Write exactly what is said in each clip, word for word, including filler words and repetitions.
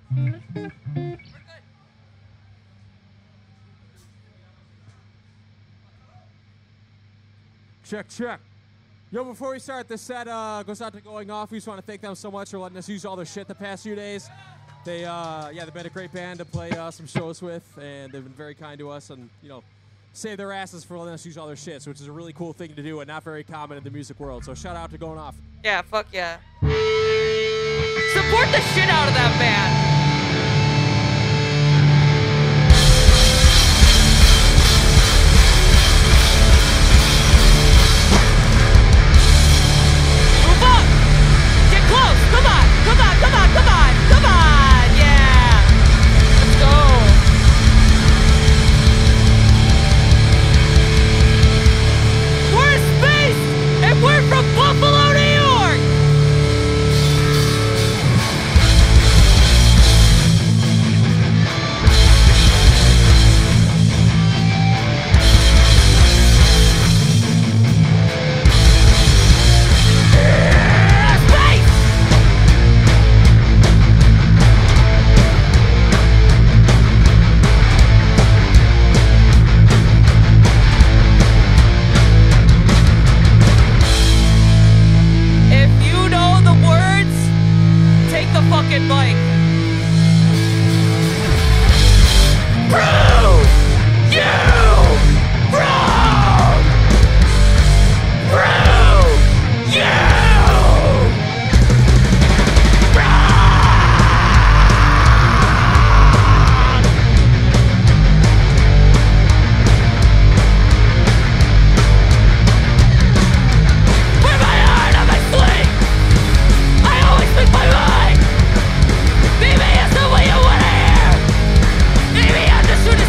Check, check. Yo, before we start, this set uh, goes out to Going Off. We just want to thank them so much for letting us use all their shit the past few days. They, uh, yeah, they've been a great band to play uh, some shows with, and they've been very kind to us and, you know, save their asses for letting us use all their shit, which is a really cool thing to do and not very common in the music world. So shout out to Going Off. Yeah, fuck yeah. Support the shit out of that band. Come on, come on, come on, come on, come on, yeah, let's go. We're in space, and we're from Buffalo, New York. Fucking bike. Prove you wrong. Prove you wrong. With my heart on my sleeve, I always speak my mind. Maybe it's the way you wanna hear. Maybe I'm just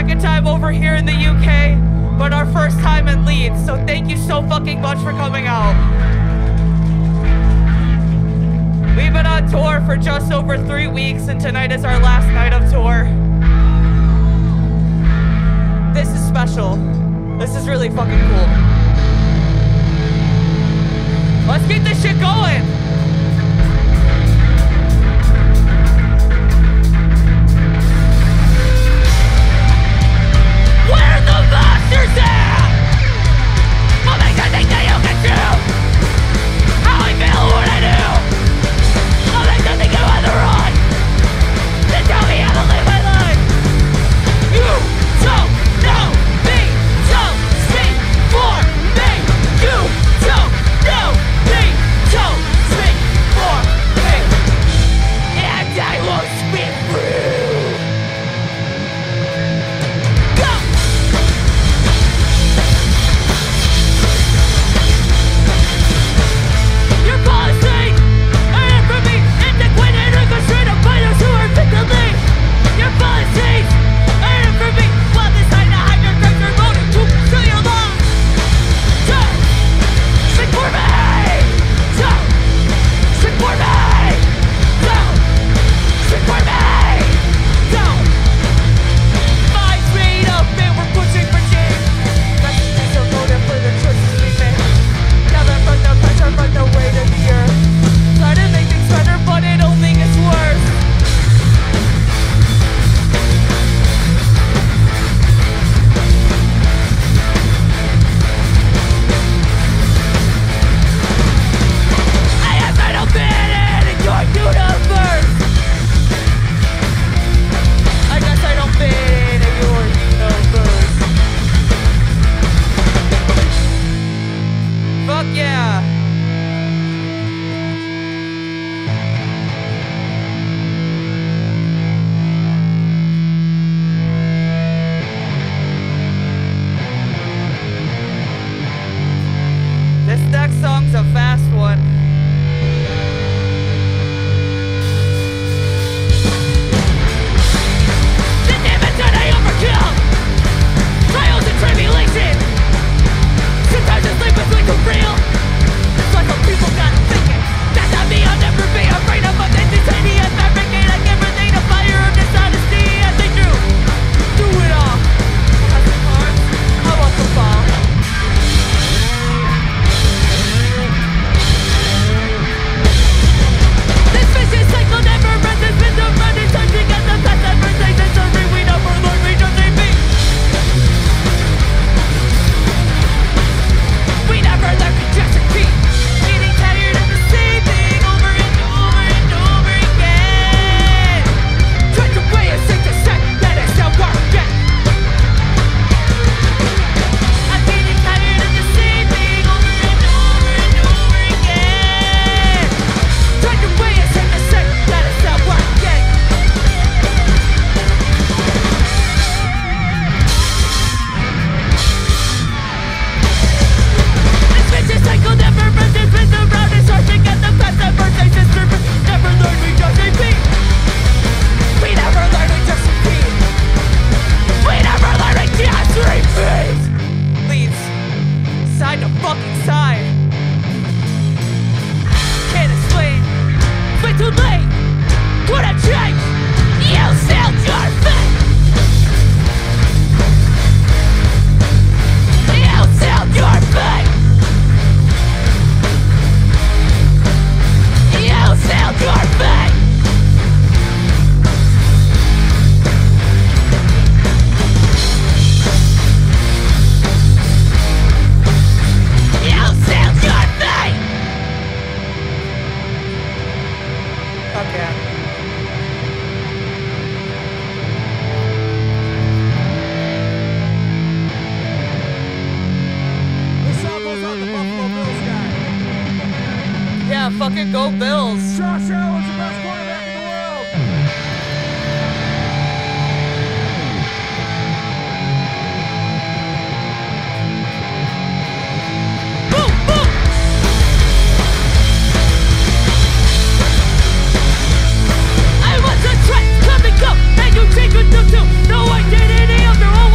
second time over here in the U K, but our first time in Leeds. So thank you so fucking much for coming out. We've been on tour for just over three weeks, and tonight is our last night of tour. This is special. This is really fucking cool. Let's keep this shit going. Where the masters at? What makes you think that you can do? How I feel what I do? What makes you think you on the run? Then tell me how to live my life. You don't know me, don't speak for me. You don't know me, don't speak for me. And I won't speak for you. Go! Your policy, earn from me, antiquated or constrained by those who are victimly. Your policies, earn from me, while this side to hide your crimes are voting to kill your law. Don't speak for me. Don't speak for me. Don't speak for me. Don't mind made up and we're pushing for change. Messages are voted for the choices we make. Gather from the pressure, from the weight of the earth. Try to make things better, but it only gets worse. I guess I don't fit in your universe. I guess I don't fit in your universe. Fuck yeah. This next song's a fast one. The demons that I overkill, trials and tribulation. Sometimes I sleep with like a real. It's like some people got thinking. That's not me, I'll never be afraid of my instantaneous fabricate. I can't relate a fire of dishonesty as they do. Do it all. As the cards, I want the ball. This vicious cycle never ends. It's been the run. It's time to get the past adversations. Sorry, we don't forlorn, we don't need me. We never learn to just repeat. Getting tired of the same thing over and over and over again. Try to weigh a sick to set that it's not working. I'm getting tired of the same thing over and over and over again. Try to weigh a sick to set that it's not working. This vicious cycle never ends. It's been around and searching at the past adversations. Never learn, we just repeat. We never learn, we just repeat. We never learn, we just repeat. Leeds, side to fucking side. Can't explain. Way too late. What a change. You sealed your fate. You sealed your fate. You sealed your fate. You sealed your fate. Fuck yeah. This song goes out to Buffalo Bills guy. Yeah, fucking go Bills. Josh Allen's the best quarterback in the world. Boom, boom. I was a threat coming up, and you take with them too. No identity of their own.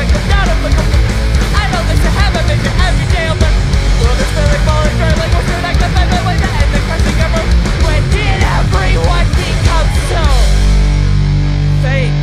I come down and look up. I know this to have a vision every day of the world is feeling falling short like what's your next the fight like that and the crushing ever. When did everyone become so fake?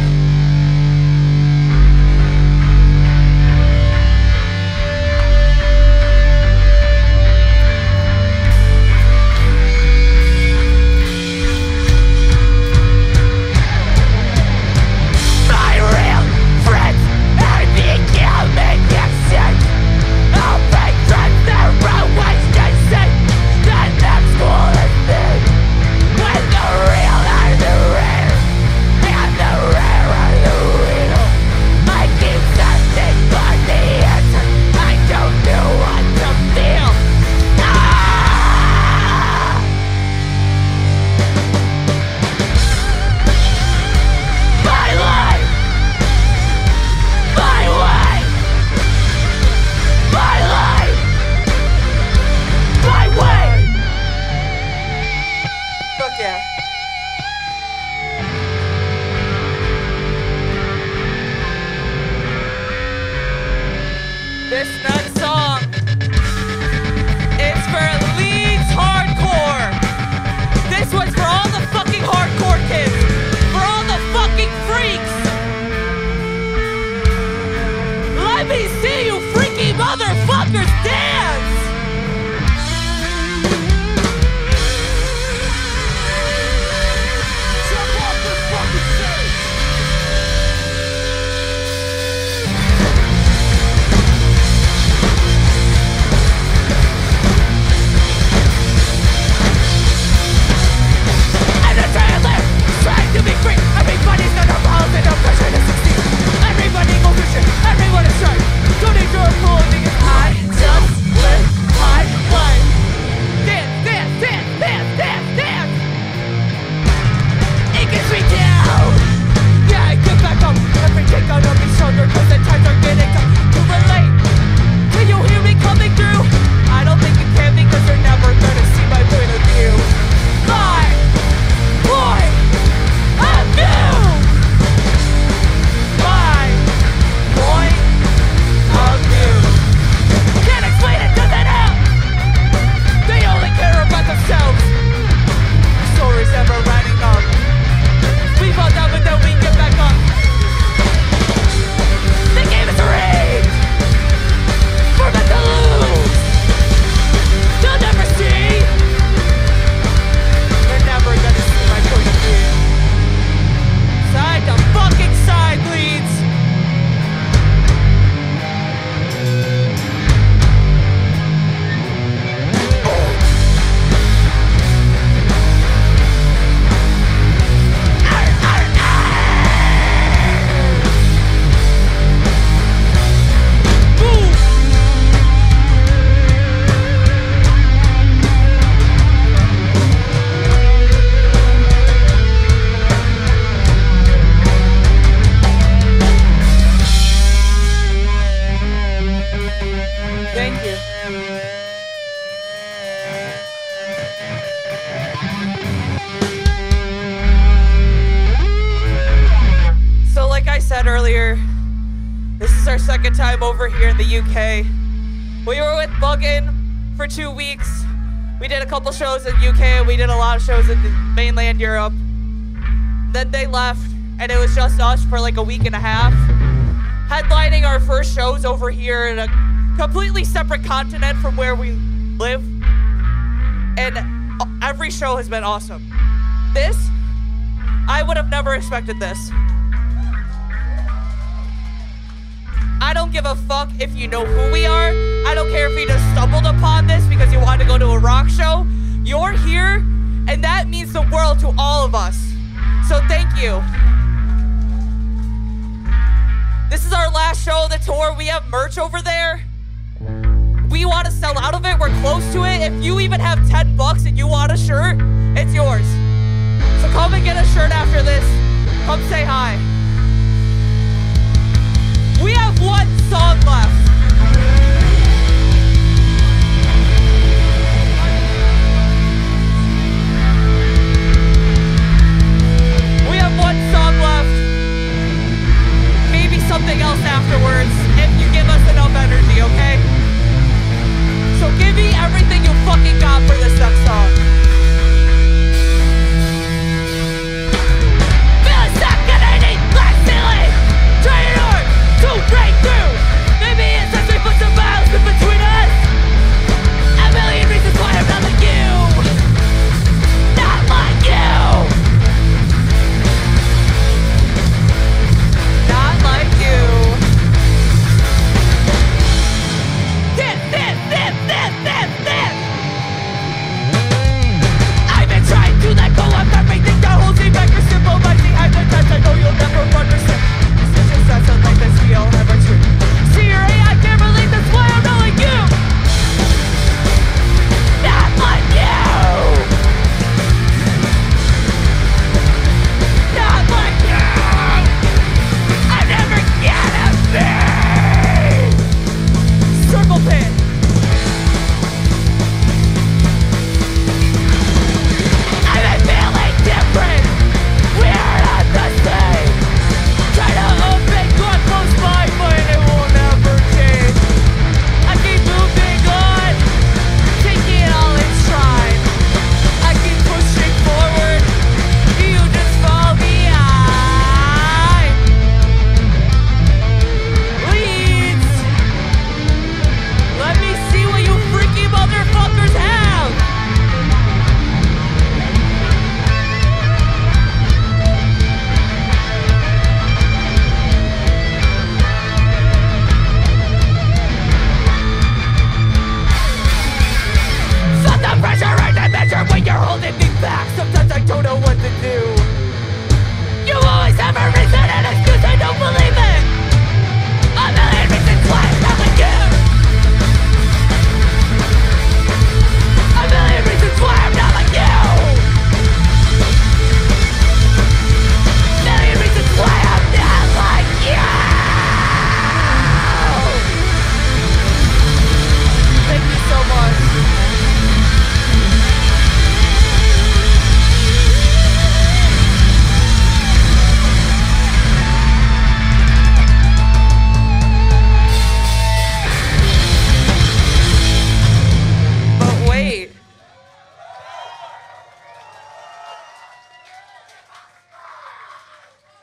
This next song is for Leeds hardcore. This one's for all the fucking hardcore kids. For all the fucking freaks. Let me see you freaky motherfuckers dance. Jump off this fucking stage. To be free, everybody's got no balls and no pressure to succeed. Everybody go fishing, everyone is shy. Don't need your approval because I just live my life. Dance, dance, dance, dance, dance, dance. It gets me down. Yeah, I get back up. Every kick out of me shoulder, cause the times are getting tough to relate. Can you hear me coming through? I don't think you can because you're never gonna see my point of view. My point of view. My point of view. Can't explain it to them out. They only care about themselves. Stories never running up. We fall down but then we get back up. The game is rigged. We're meant to lose. You'll never see. You're never gonna see my point of view. Side to fucking side, Leeds. Thank you. So like I said earlier, this is our second time over here in the U K. We were with Buggin for two weeks. We did a couple shows in the U K, we did a lot of shows in the mainland Europe. Then they left, and it was just us for like a week and a half. Headlining our first shows over here in a completely separate continent from where we live. And every show has been awesome. This, I would have never expected this. I don't give a fuck if you know who we are. I don't care if you just stumbled upon this because you wanted to go to a rock show. You're here, and that means the world to all of us. So thank you. This is our last show of the tour. We have merch over there. We want to sell out of it. We're close to it. If you even have ten bucks and you want a shirt, it's yours. So come and get a shirt after this. Come say hi. We have one song left. We have one song left. Maybe something else afterwards.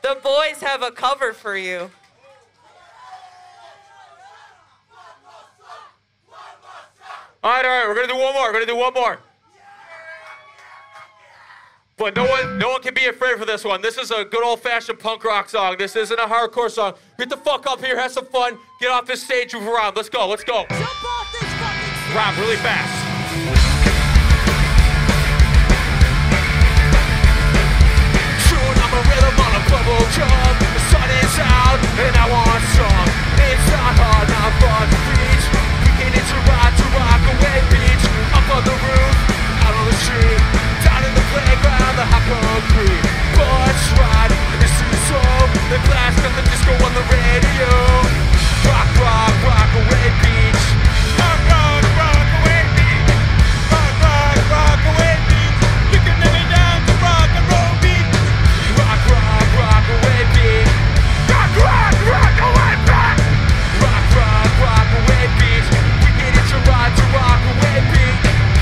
The boys have a cover for you. All right, all right, we're gonna do one more. We're gonna do one more. But no one, no one can be afraid for this one. This is a good old-fashioned punk rock song. This isn't a hardcore song. Get the fuck up here, have some fun. Get off this stage, move around. Let's go, let's go. Jump off this fucking stage. Rob, really fast. Soon I'm a rhythm on a bubble drum. The sun is out and I want some. It's not hard, not far to reach. We can hit to ride to rock away beach. Up on the roof, out on the street. Down in the playground, the hot concrete. Bus ride, it's too slow. The glass got the disco on the radio. Rock, rock, rock away beach. Rock, rock, rock away beach. Rock, rock, rock away beach. You can lay me down to rock and roll beach. Rock, rock, rock away beach. Rock, rock, rock away beach. Rock, rock, rock away beach. We can hit to ride to rock away beach.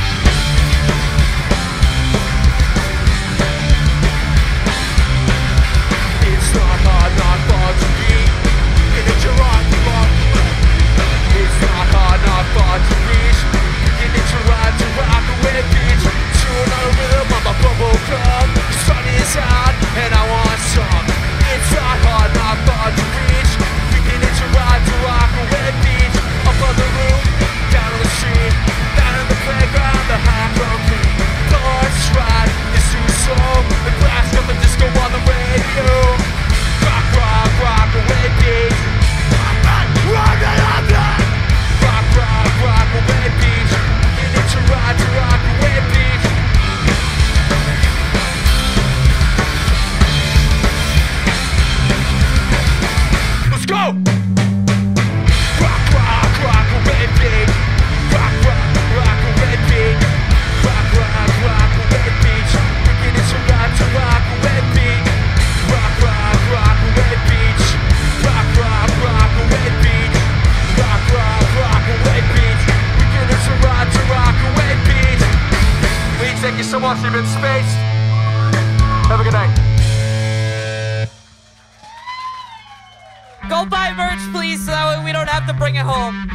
It's not hard, not far to beat. And it's your rock, rock. It's not hard, not far to reach. And it's your ride to rock away beach. Tune on a rhythm of my bubble gum. The sun is out and I want some. It's not hard, not far to reach. We can hit your ride to rock away beach. Up on the roof, down on the street. Down in the playground, the high concrete. The horse ride is too slow. The glass got the disco on the radio. Rock, rock, rock away beach. Rock, rock, rock, rock, rock. Rock, rock, rock away beach. You need to ride to rock away beach. Let's go! Rock, rock, rock away beach. Rock, rock, rock away beach. Rock, rock, rock away beach. You need to ride to rock away beach. Rock, rock, rock away beach. Rock, rock, rock away beach. Rock, rock, rock away beach. We can hit to ride to rock away beach. Leeds, thank you so much. You've been spaced. Have a good night. Go buy merch, please, so that way we don't have to bring it home.